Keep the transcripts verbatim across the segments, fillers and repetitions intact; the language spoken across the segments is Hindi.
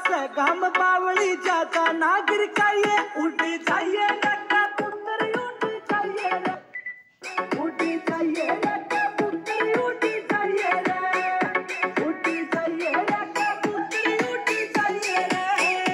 से गाम बावली जाता नागिर चाहिए उठ चाहिए लड़का पुत्र उठ चाहिए रे उठ चाहिए लड़का पुत्र उठ चाहिए रे उठ चाहिए लड़का पुत्र उठ चाहिए रे।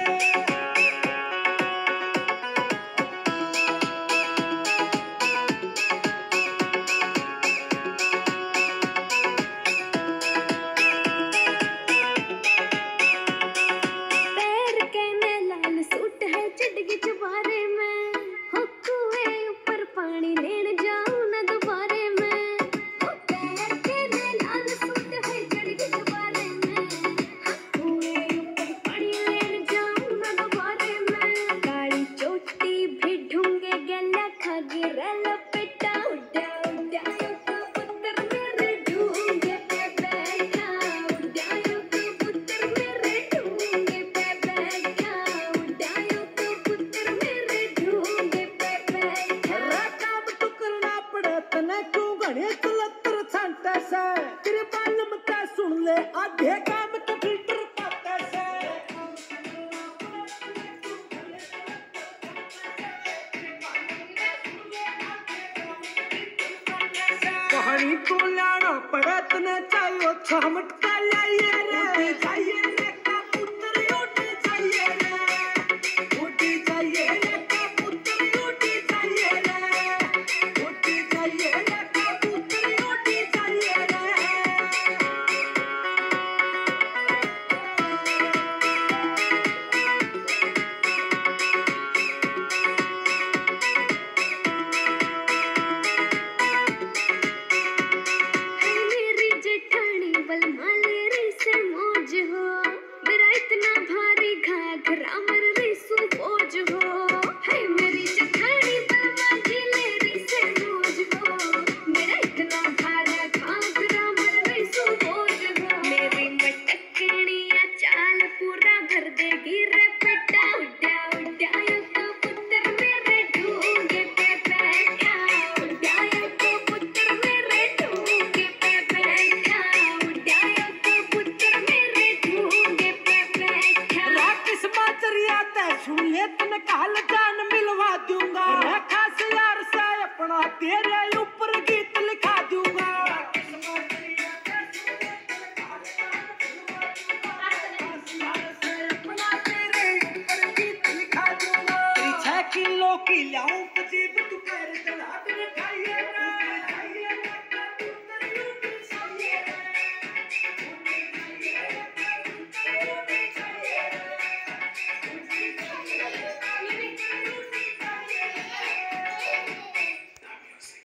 आधे काम तो फिल्टर पाता से कहानी को लाना पड़ा तने चाहिए छमट का लाइए रे चाहिए लड़का पुत्र उठ चाहिए रे उठ चाहिए लड़का पुत्र उठ चाहिए रे उठ चाहिए लड़का पुत्र उठ चाहिए रे। काल जान मिलवा दूंगा रेखा से यार से अपना तेरे ऊपर गीत लिखा दूंगा छह किलो की लाऊं पजीब तू पैर चला खाइए